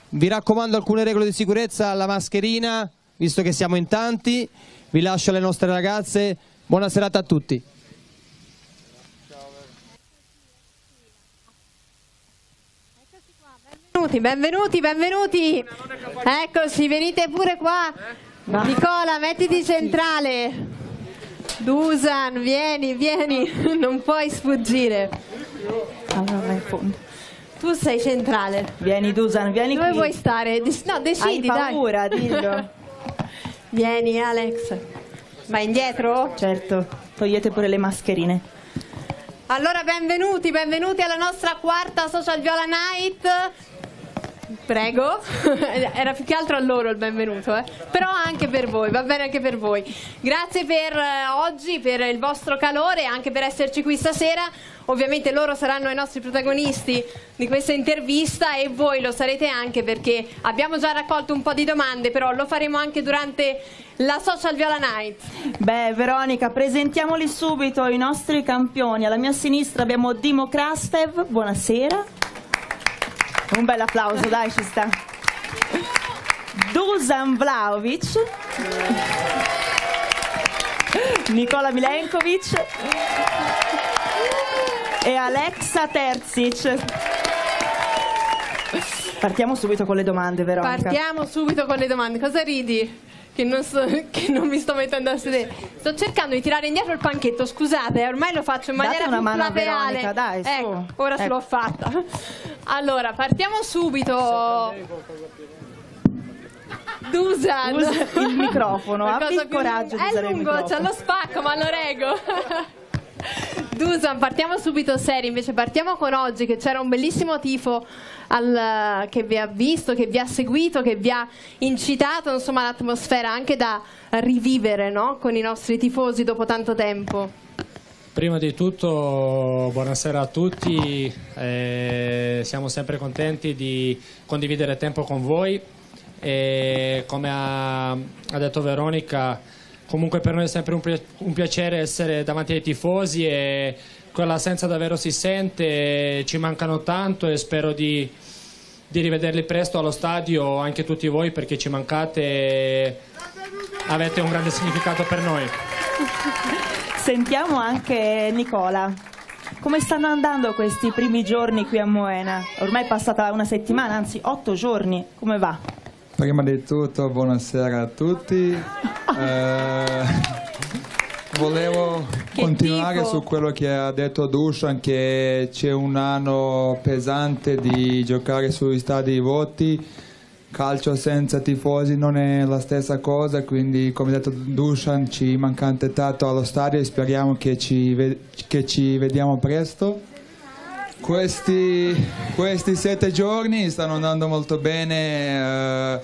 Vi raccomando alcune regole di sicurezza, la mascherina, visto che siamo in tanti. Vi lascio alle nostre ragazze. Buona serata a tutti. Benvenuti, benvenuti. Eccoci, venite pure qua. Nicola, mettiti centrale. Dusan, vieni, non puoi sfuggire. Allora, in fondo. Tu sei centrale. Vieni Dusan, vieni Dove qui. vuoi stare? No, decidi, Hai paura, dai. dillo. Vieni, Alex. Vai indietro? Certo, togliete pure le mascherine. Allora, benvenuti alla nostra quarta Social Viola Night. Prego, era più che altro a loro il benvenuto, però anche per voi, va bene anche per voi. Grazie per oggi, per il vostro calore e anche per esserci qui stasera. Ovviamente loro saranno i nostri protagonisti di questa intervista e voi lo sarete anche, perché abbiamo già raccolto un po' di domande, però lo faremo anche durante la Social Viola Night. Beh, Veronica, presentiamoli subito i nostri campioni. Alla mia sinistra abbiamo Dimo Krastev, buonasera. Un bel applauso, dai, ci sta. Dusan Vlahovic, Nicola Milenkovic e Alexa Terzic. Partiamo subito con le domande, Veronica. Partiamo subito con le domande. Cosa ridi? Che non mi sto mettendo a sedere. Sto cercando di tirare indietro il panchetto, scusate, ormai lo faccio in maniera Date una più mano a plateale. Veronica, dai, su. Ecco, ora ce l'ho fatta. Allora, partiamo subito. Dusan. Usa il microfono, abbi il coraggio di È usare il lungo, microfono. c'è lo spacco, ma lo reggo. Dusan, partiamo subito seri, invece partiamo con oggi, che c'era un bellissimo tifo che vi ha visto, che vi ha seguito, che vi ha incitato, insomma, l'atmosfera anche da rivivere, no? Con i nostri tifosi dopo tanto tempo. Prima di tutto buonasera a tutti, siamo sempre contenti di condividere tempo con voi e come ha detto Veronica, comunque per noi è sempre un piacere essere davanti ai tifosi e quell'assenza davvero si sente, ci mancano tanto e spero di rivederli presto allo stadio anche tutti voi, perché ci mancate e avete un grande significato per noi. Sentiamo anche Nicola. Come stanno andando questi primi giorni qui a Moena? Ormai è passata una settimana, anzi 8 giorni. Come va? Prima di tutto buonasera a tutti. Volevo continuare su quello che ha detto Dusan, che c'è un anno pesante di giocare sugli stadi di voti. Calcio senza tifosi non è la stessa cosa, quindi come ha detto Dusan ci manca tanto allo stadio e speriamo che ci vediamo presto. Questi 7 giorni stanno andando molto bene,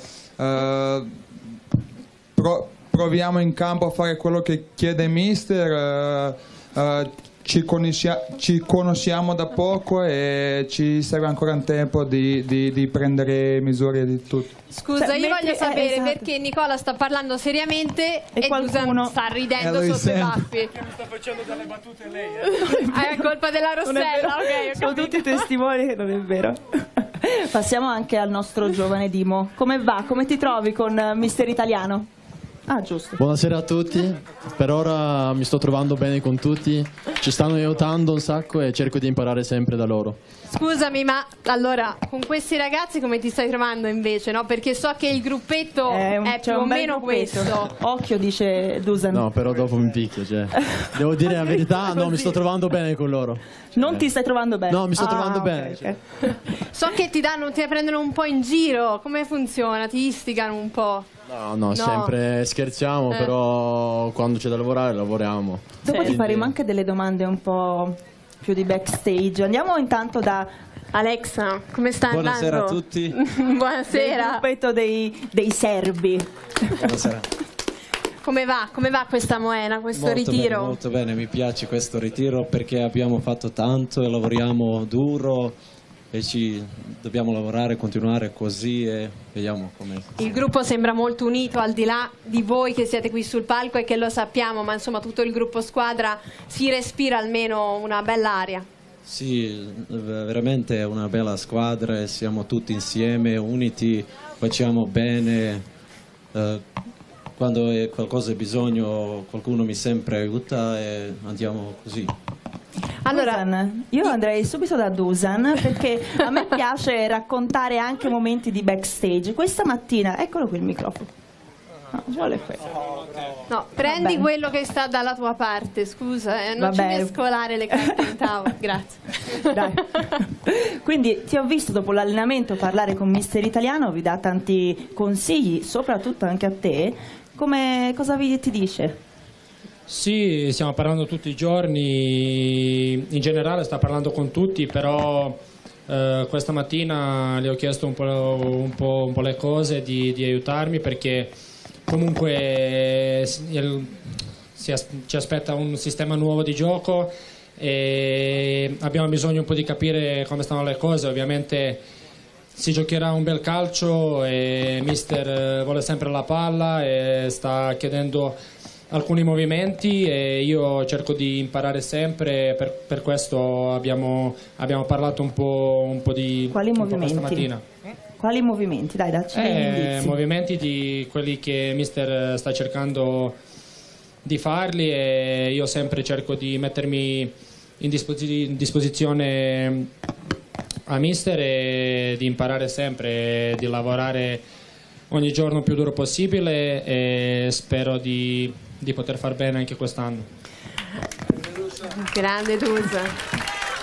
proviamo in campo a fare quello che chiede il mister, ci conosciamo da poco e ci serve ancora un tempo di prendere misure di tutto. Scusa, Cioè, io voglio sapere esatto. perché Nicola sta parlando seriamente e qualcuno Dusan sta ridendo lui sotto i sempre. baffi. Mi sta facendo delle battute lei. È colpa della Non è vero. Rossella, ok, ho Sono capito. tutti testimoni che non è vero. Passiamo anche al nostro giovane Dimo. Come va? Come ti trovi con Mister Italiano? Ah, giusto. Buonasera a tutti, per ora mi sto trovando bene con tutti, ci stanno aiutando un sacco e cerco di imparare sempre da loro. Scusami, ma allora con questi ragazzi come ti stai trovando invece, no? Perché so che il gruppetto è C'è più o un bel meno gruppetto. questo. Occhio, dice Dusan. No, però dopo mi picchio, cioè. Devo dire la verità, no, mi sto trovando bene con loro. Non ti stai trovando bene? No, mi sto trovando ok, bene. ok. So che ti prendono un po' in giro, come funziona? Ti istigano un po'? No, sempre scherziamo, però quando c'è da lavorare lavoriamo. Dopo ti faremo anche delle domande un po' più di backstage. Andiamo intanto da Alexa, come sta Buonasera andando? a tutti. del Buonasera. gruppetto dei serbi. Buonasera. Come va questa Moena, questo Molto ritiro? bene, molto bene, mi piace questo ritiro perché abbiamo fatto tanto e lavoriamo duro e dobbiamo lavorare, continuare così e vediamo come. Il gruppo sembra molto unito, al di là di voi che siete qui sul palco e che lo sappiamo, ma insomma tutto il gruppo squadra si respira almeno una bella aria. Sì, veramente è una bella squadra e siamo tutti insieme, uniti, facciamo bene. Quando è qualcosa di bisogno qualcuno mi sempre aiuta e andiamo così. Allora, io andrei subito da Dusan perché a me piace raccontare anche momenti di backstage. Questa mattina, eccolo qui il microfono. No, ci vuole quello. No, prendi quello che sta dalla tua parte, scusa, non ci mescolare le carte in tavola, grazie. Dai. Quindi ti ho visto dopo l'allenamento parlare con Mister Italiano, vi dà tanti consigli, soprattutto anche a te. Cosa ti dice? Sì, stiamo parlando tutti i giorni, in generale sta parlando con tutti, però questa mattina le ho chiesto un po' le cose di aiutarmi, perché comunque ci aspetta un sistema nuovo di gioco e abbiamo bisogno un po' di capire come stanno le cose. Ovviamente si giocherà un bel calcio e mister vuole sempre la palla e sta chiedendo alcuni movimenti e io cerco di imparare sempre, per questo abbiamo parlato un po' di quali movimenti? Questa mattina. Quali movimenti? Dai, dacci degli indizi. Movimenti di quelli che mister sta cercando di farli e io sempre cerco di mettermi in disposizione a mister e di imparare sempre, di lavorare ogni giorno più duro possibile e spero di poter far bene anche quest'anno. Grande Dusa.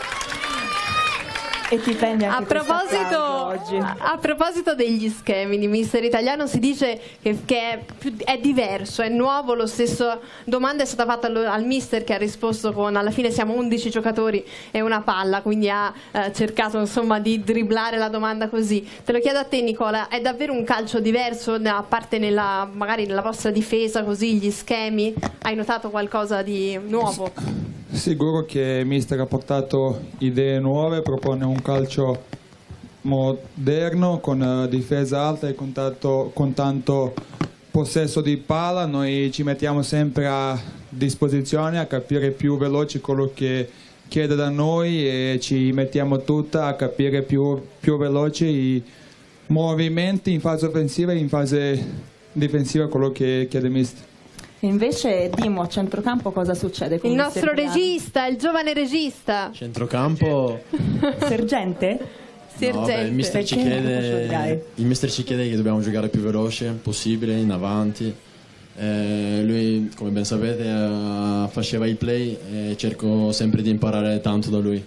E ti prendi anche a proposito degli schemi di Mister Italiano, si dice che è diverso, è nuovo. Lo stesso domanda è stata fatta al mister, che ha risposto con: alla fine siamo 11 giocatori e una palla, quindi ha cercato insomma di dribblare la domanda così. Te lo chiedo a te, Nicola, è davvero un calcio diverso, a parte magari nella vostra difesa, così gli schemi? Hai notato qualcosa di nuovo? Sicuro che mister ha portato idee nuove, propone un calcio moderno con difesa alta e con tanto possesso di palla. Noi ci mettiamo sempre a disposizione a capire più veloci quello che chiede da noi e ci mettiamo tutta a capire più veloci i movimenti in fase offensiva e in fase difensiva, quello che chiede mister. Invece Dimo, a centrocampo cosa succede? Il nostro regista, il giovane regista. Centrocampo. Sergente? No, beh, il mister ci chiede che dobbiamo giocare più veloce possibile, in avanti. Lui, come ben sapete, faceva i play e cerco sempre di imparare tanto da lui.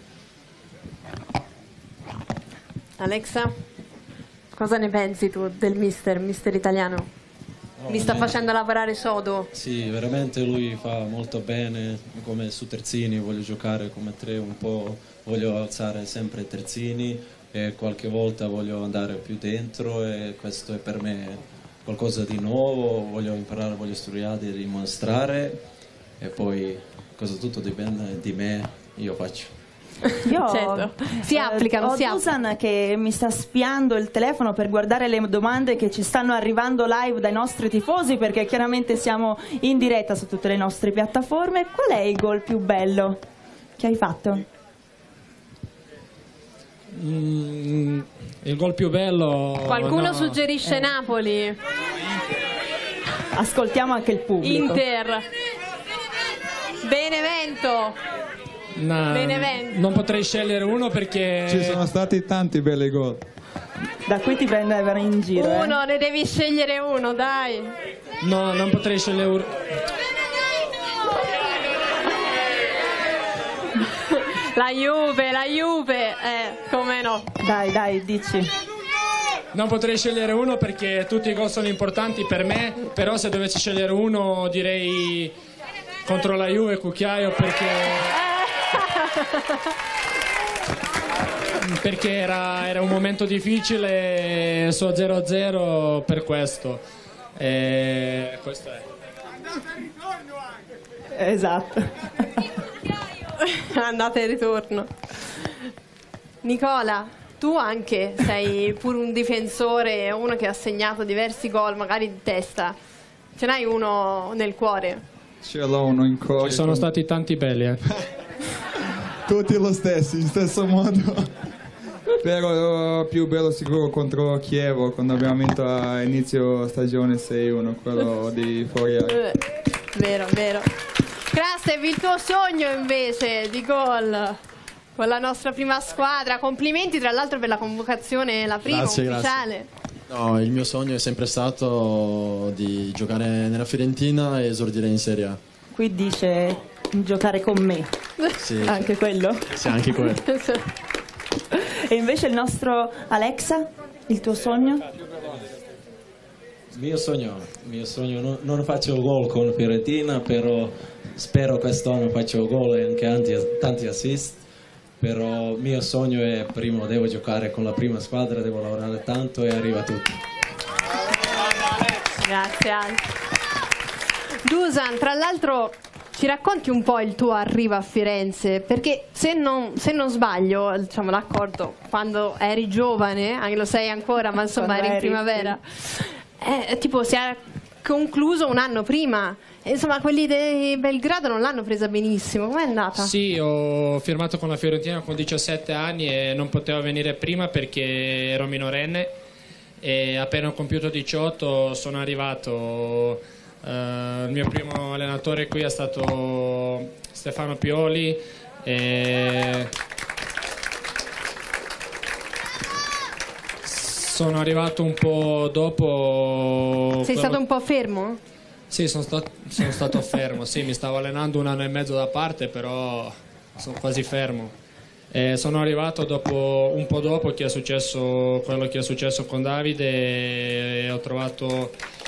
Alexa, cosa ne pensi tu del mister Italiano? Mi sta facendo lavorare sodo. Sì, veramente lui fa molto bene, come su terzini voglio giocare come tre un po', voglio alzare sempre i terzini e qualche volta voglio andare più dentro e questo è per me qualcosa di nuovo, voglio imparare, voglio studiare, dimostrare e poi cosa tutto dipende di me, io faccio. Io si applicano. Ho Dusan che mi sta spiando il telefono per guardare le domande che ci stanno arrivando live dai nostri tifosi, perché chiaramente siamo in diretta su tutte le nostre piattaforme. Qual è il gol più bello che hai fatto? Il gol più bello... Qualcuno suggerisce Napoli. Ascoltiamo anche il pubblico. Inter. Benevento. Benevento. Non potrei scegliere uno perché ci sono stati tanti belli gol. Da qui ti prendevano in giro. Uno, ne devi scegliere uno, dai. No, non potrei scegliere uno. La Juve, come no. Dai, dici. Non potrei scegliere uno perché tutti i gol sono importanti per me, però se dovessi scegliere uno direi contro la Juve Cucchiaio perché era un momento difficile, so 0-0 per questo. Questo è. Esatto. Andata e ritorno. Nicola, tu anche sei pure un difensore, uno che ha segnato diversi gol, magari di testa. Ce n'hai uno nel cuore? Ce l'ho uno in cuore. Ci sono stati tanti belli, tutti lo stesso, in stesso modo. Però più bello sicuro contro Chievo, quando abbiamo vinto a inizio stagione 6-1, quello di Fourier. Vero, vero. Krastev, il tuo sogno invece di gol con la nostra prima squadra. Complimenti tra l'altro per la convocazione, la prima ufficiale. No, il mio sogno è sempre stato di giocare nella Fiorentina e esordire in Serie A. Qui dice giocare con me. Sì. Anche quello? Sì, anche quello. E invece il nostro Alexa, il tuo sogno? Il mio sogno non faccio gol con Fiorentina, però spero quest'anno faccio gol e anche tanti assist. Però il mio sogno è primo devo giocare con la prima squadra, devo lavorare tanto e arriva tutto. Grazie Ale. Dusan, tra l'altro ci racconti un po' il tuo arrivo a Firenze, perché se non sbaglio, diciamo l'accordo, quando eri giovane, anche lo sei ancora, ma insomma eri in primavera, tipo si è concluso un anno prima. Insomma, quelli di Belgrado non l'hanno presa benissimo. Com'è andata? Sì, ho firmato con la Fiorentina con 17 anni e non potevo venire prima perché ero minorenne. E appena ho compiuto 18 sono arrivato. Il mio primo allenatore qui è stato Stefano Pioli. Sono arrivato un po' dopo. Sei stato un po' fermo? Sì, sono stato fermo, sì, mi stavo allenando un anno e mezzo da parte, però sono quasi fermo. Sono arrivato un po' dopo che è successo quello che è successo con Davide e ho trovato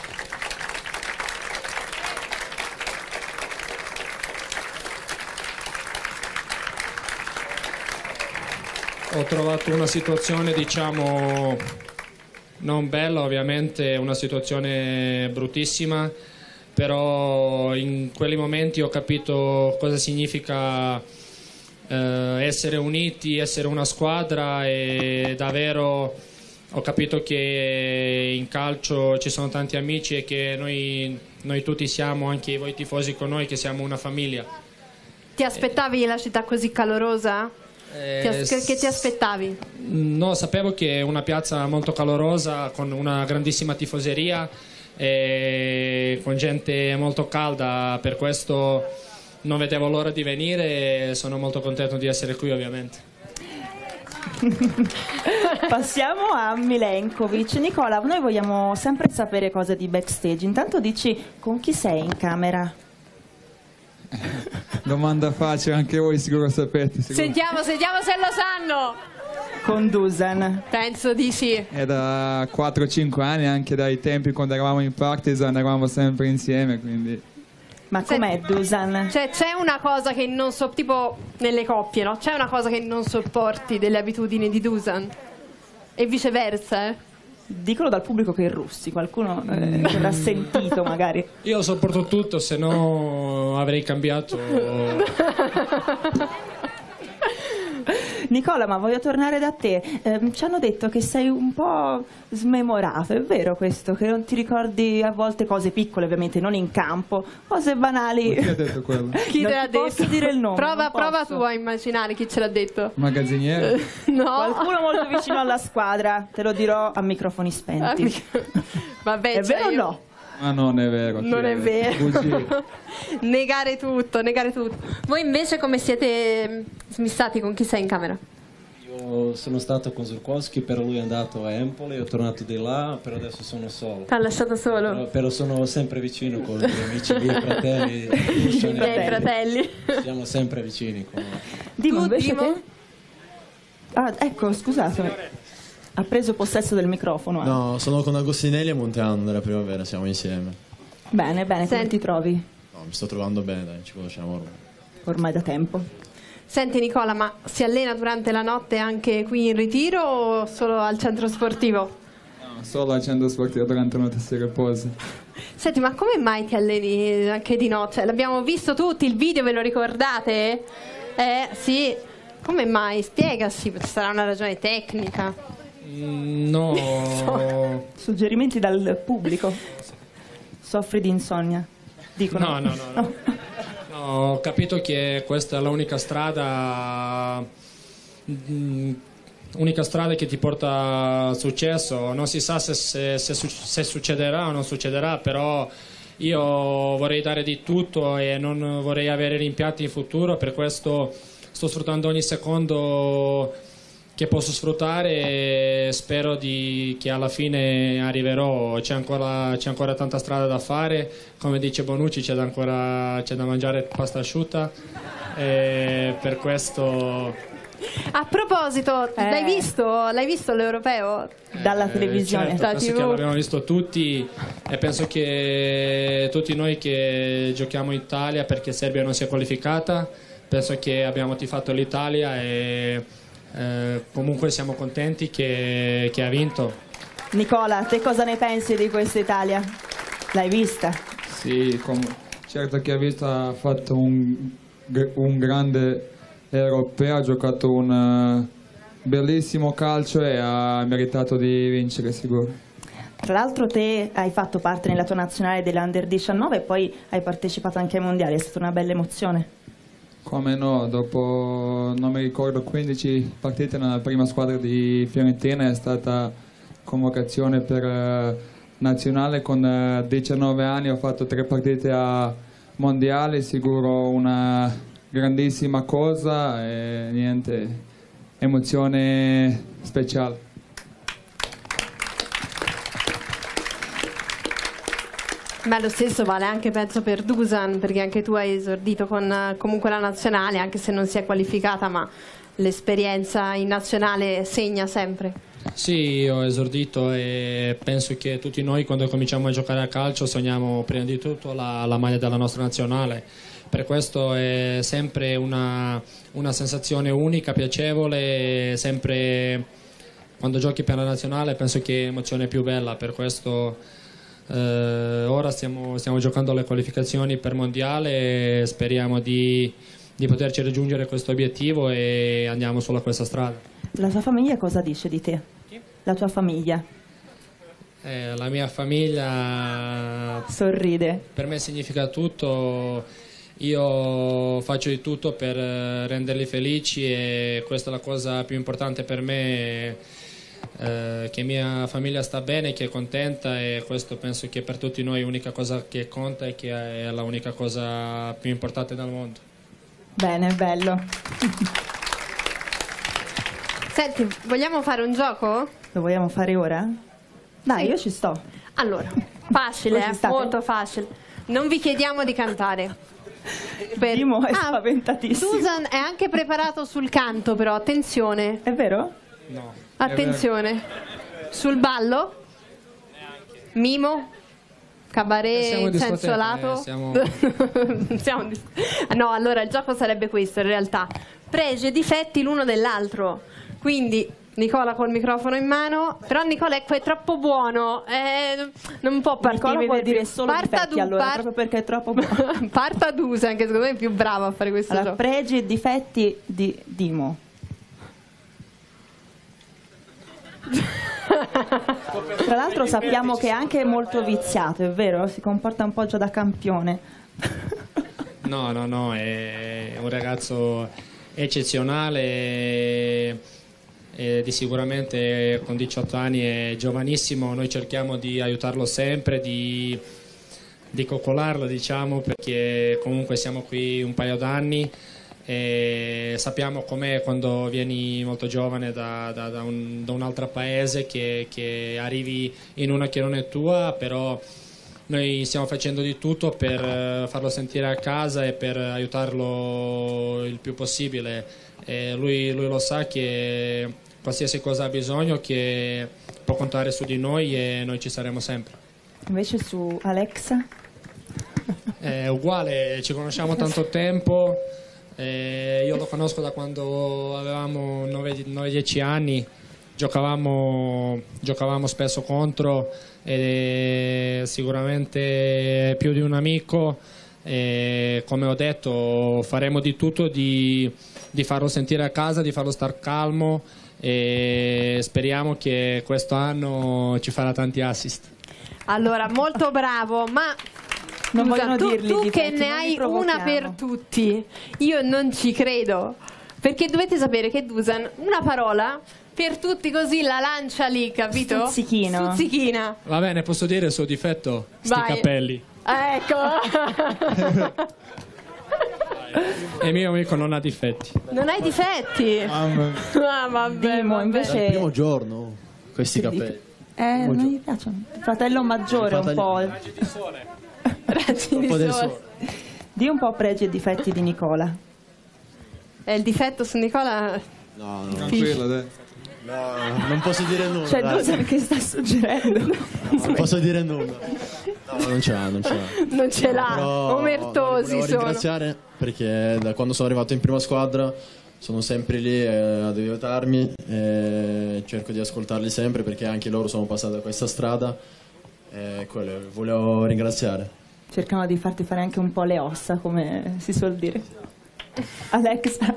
una situazione, diciamo, non bella ovviamente, una situazione bruttissima, però in quei momenti ho capito cosa significa essere uniti, essere una squadra, e davvero ho capito che in calcio ci sono tanti amici e che noi tutti siamo, anche voi tifosi con noi, che siamo una famiglia. Ti aspettavi la città così calorosa? Che ti aspettavi? No, sapevo che è una piazza molto calorosa, con una grandissima tifoseria e con gente molto calda, per questo non vedevo l'ora di venire e sono molto contento di essere qui, ovviamente. Passiamo a Milenkovic. Nicola, noi vogliamo sempre sapere cose di backstage. Intanto dici con chi sei in camera? Domanda facile, anche voi sicuro sapete. Sentiamo se lo sanno. Con Dusan. Penso di sì. È da 4-5 anni, anche dai tempi quando eravamo in Partizan, eravamo sempre insieme, quindi... Ma com'è Dusan? Cioè, c'è una cosa che non so, tipo nelle coppie, no? C'è una cosa che non sopporti delle abitudini di Dusan? E viceversa, Dicono dal pubblico che è russi, qualcuno avrà sentito magari. Io sopporto tutto, se no avrei cambiato. Nicola, ma voglio tornare da te. Ci hanno detto che sei un po' smemorato, è vero questo? Che non ti ricordi a volte cose piccole, ovviamente, non in campo, cose banali. Chi ha detto quello? Chi te l'ha detto? Posso dire il nome? Prova tu a immaginare chi ce l'ha detto. Magazziniere? No. Qualcuno molto vicino alla squadra, te lo dirò a microfoni spenti. Vabbè, è vero o no? Ma non è vero. Non è vero. Negare tutto. Voi invece come siete smistati? Con chi sei in camera? Io sono stato con Zurkowski, però lui è andato a Empoli, ho tornato di là, però adesso sono solo. Ti ha lasciato solo? Però sono sempre vicino con i miei amici, i miei fratelli. I miei fratelli. Siamo sempre vicini con loro. Dimo, invece te? Ah, ecco, scusatemi. Ha preso possesso del microfono. No, sono con Agostinelli e Monteano della primavera, siamo insieme. Bene, come ti trovi? No, mi sto trovando bene, dai, ci conosciamo ormai da tempo. Senti Nicola, ma si allena durante la notte anche qui in ritiro o solo al centro sportivo? No, solo al centro sportivo durante la notte si riposa. Senti, ma come mai ti alleni anche di notte? L'abbiamo visto tutti, il video ve lo ricordate? Sì. Come mai? Spiegaci, sarà una ragione tecnica. No. Suggerimenti dal pubblico. Soffri di insonnia? Dicono. No. Ho capito che questa è l'unica strada che ti porta al successo. Non si sa se succederà o non succederà, però io vorrei dare di tutto e non vorrei avere rimpianti in futuro, per questo sto sfruttando ogni secondo che posso sfruttare e spero che alla fine arriverò. C'è ancora tanta strada da fare, come dice Bonucci, c'è da mangiare pasta asciutta e per questo... A proposito, l'hai visto l'Europeo? Dalla televisione. Certo, penso che l'abbiamo visto tutti e penso che tutti noi che giochiamo in Italia, perché Serbia non si è qualificata, penso che abbiamo tifato l'Italia e comunque siamo contenti che ha vinto. Nicola, te cosa ne pensi di questa Italia? L'hai vista? Sì, certo che ha fatto un grande europeo, ha giocato un bellissimo calcio e ha meritato di vincere sicuro. Tra l'altro te hai fatto parte nella tua nazionale dell'Under 19 e poi hai partecipato anche ai mondiali, è stata una bella emozione. Come no, dopo non mi ricordo 15 partite nella prima squadra di Fiorentina è stata convocazione per nazionale. Con 19 anni ho fatto 3 partite a mondiali, sicuro una grandissima cosa e niente, emozione speciale. Beh, lo stesso vale anche penso per Dusan, perché anche tu hai esordito con comunque la nazionale, anche se non si è qualificata, ma l'esperienza in nazionale segna sempre. Sì, ho esordito e penso che tutti noi quando cominciamo a giocare a calcio sogniamo prima di tutto la maglia della nostra nazionale. Per questo è sempre una sensazione unica, piacevole, sempre quando giochi per la nazionale penso che è l'emozione più bella, per questo ora stiamo giocando le qualificazioni per mondiale e speriamo di poterci raggiungere questo obiettivo e andiamo solo a questa strada. La tua famiglia cosa dice di te? La tua famiglia? La mia famiglia sorride. Per me significa tutto. Io faccio di tutto per renderli felici e questa è la cosa più importante per me, che mia famiglia sta bene, che è contenta e questo penso che per tutti noi è l'unica cosa che conta e che è l'unica cosa più importante del mondo. Bene, bello. Senti, vogliamo fare un gioco? Lo vogliamo fare ora? Dai, Sì. Io ci sto. Allora, facile, molto facile. Non vi chiediamo di cantare. Dimo è spaventatissimo. Dusan è anche preparato sul canto, però attenzione. È vero? No. Attenzione. Sul ballo? Mimo? Cabaret in senso lato? No, allora il gioco sarebbe questo in realtà. Pregi e difetti l'uno dell'altro. Quindi Nicola col microfono in mano, però Nicola è troppo buono, non può partire. Nicola vuol dire solo difetti allora, proprio perché è troppo buono. Parta Dusan, che secondo me è più bravo a fare questo allora, gioco. Pregi e difetti di Dimo. Tra l'altro sappiamo che è anche molto viziato, è vero? Si comporta un po' già da campione. No, è un ragazzo eccezionale e di sicuramente con 18 anni è giovanissimo. Noi cerchiamo di aiutarlo sempre, di coccolarlo, diciamo, perché comunque siamo qui un paio d'anni e sappiamo com'è quando vieni molto giovane da un altro paese, che arrivi in una che non è tua, però noi stiamo facendo di tutto per farlo sentire a casa e per aiutarlo il più possibile. E lui lo sa che qualsiasi cosa ha bisogno, che può contare su di noi e noi ci saremo sempre. Invece su Alexa? È uguale, ci conosciamo tanto tempo, io lo conosco da quando avevamo 9-10 anni, giocavamo spesso contro ed è sicuramente più di un amico e come ho detto faremo di tutto di farlo sentire a casa, di farlo star calmo e speriamo che questo anno ci farà tanti assist. Allora, molto bravo, ma Non Scusa, vogliono dirli tu i che difetti, ne non li hai una provochiamo. per tutti, io non ci credo. Perché dovete sapere che Dusan una parola per tutti così la lancia lì, capito? Stuzzichino. Stuzzichina. Va bene, posso dire il suo difetto? Sti Vai. capelli. Ecco. E il mio amico non ha difetti. Non hai difetti. Ah, vabbè, Dimo, vabbè. invece... Il primo giorno, questi capelli. non gli piacciono. Fratello maggiore un po'. Raggi Un di po' del sole. sole. Di un po' pregi e difetti di Nicola. Il difetto su Nicola. No, Tranquillo, dai. no, non posso dire nulla. Cioè, dai. Dusan che sta suggerendo. Non posso dire nulla. No, non ce l'ha, non ce l'ha. Non ce l'ha. Però Omertosi volevo sono. ringraziare perché da quando sono arrivato in prima squadra sono sempre lì ad aiutarmi e cerco di ascoltarli sempre perché anche loro sono passati da questa strada e quello volevo ringraziare. Cercano di farti fare anche un po' le ossa, come si suol dire. Alexa.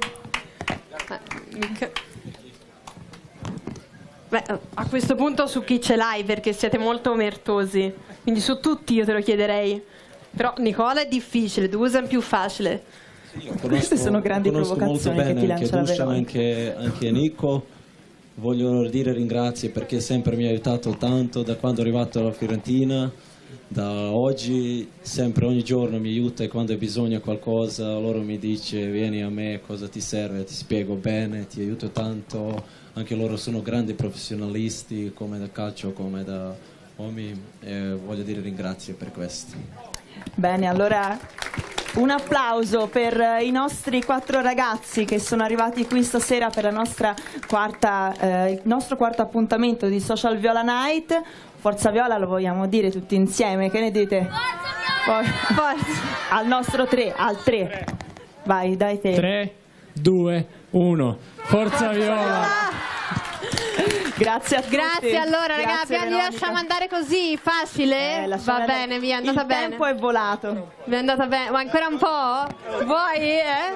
Beh, a questo punto su chi ce l'hai perché siete molto omertosi. Quindi su tutti io te lo chiederei. Però Nicola è difficile, Dusan più facile. Queste sono grandi conosco provocazioni molto che ti bene lancia la anche Dusan, Veronica. anche Nico. Voglio dire ringrazie perché sempre mi ha aiutato tanto da quando è arrivato alla Fiorentina. Da oggi, sempre ogni giorno mi aiuta e quando hai bisogno di qualcosa loro mi dice vieni a me, cosa ti serve, ti spiego bene, ti aiuto tanto. Anche loro sono grandi professionalisti come da calcio come da uomini e voglio dire ringrazie per questo. Bene, allora un applauso per i nostri 4 ragazzi che sono arrivati qui stasera per la nostra il nostro quarto appuntamento di Social Viola Night. Forza Viola lo vogliamo dire tutti insieme, che ne dite? Forza! Al nostro 3, al 3. Vai, dai te. 3, 2, 1. Forza Viola! Grazie a tutti. Grazie allora ragazzi, Grazie, li Veronica. lasciamo andare così, facile? lasciamo Va andare. bene, vi è andata Il bene. tempo è volato. Vi è andata bene, ma ancora un po'? Vuoi?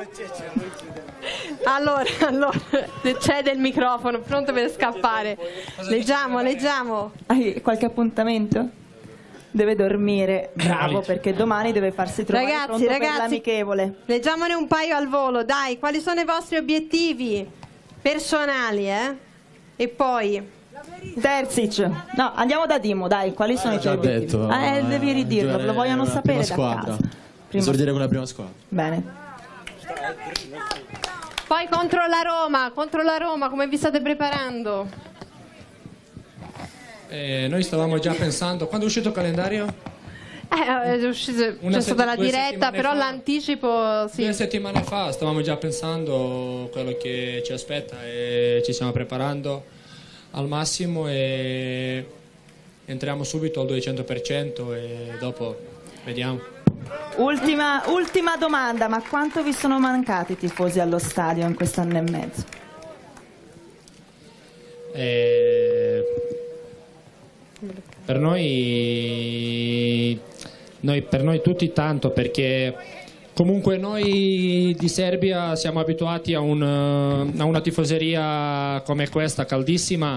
Allora, cede il microfono, pronto per scappare. Leggiamo. Hai qualche appuntamento? Deve dormire, bravo, Bravi. perché domani deve farsi trovare pronto per l'amichevole. Leggiamone un paio al volo, dai. Quali sono i vostri obiettivi personali, E poi... Terzic, no, andiamo da Dimo, dai, quali sono i tuoi Già obiettivi? detto. Devi ridirlo, giocare lo vogliono con la sapere prima da squadra. casa. Esordire con la prima squadra. Bene. Poi contro la Roma, come vi state preparando? Noi stavamo già pensando, quando è uscito il calendario? C'è stata la due diretta, settimane però fa. l'anticipo sì. 2 settimane fa stavamo già pensando quello che ci aspetta e ci stiamo preparando al massimo e entriamo subito al 200% e dopo vediamo. Ultima domanda, ma quanto vi sono mancati i tifosi allo stadio in quest'anno e mezzo? Per noi tutti tanto, perché comunque noi di Serbia siamo abituati a una tifoseria come questa, caldissima,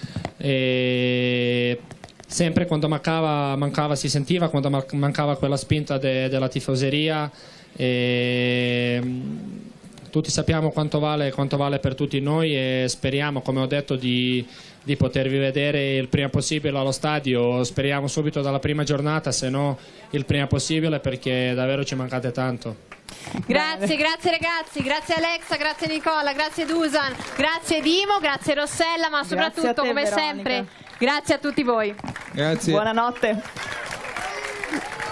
e sempre quando mancava si sentiva, quando mancava quella spinta della tifoseria, e tutti sappiamo quanto vale per tutti noi e speriamo, come ho detto, di potervi vedere il prima possibile allo stadio. Speriamo subito dalla prima giornata, se no il prima possibile, perché davvero ci mancate tanto. Grazie ragazzi, grazie Alexa, grazie Nicola, grazie Dusan, grazie Dimo, grazie Rossella, ma Grazie a soprattutto te, come Veronica. sempre grazie a tutti voi. Grazie. Buonanotte.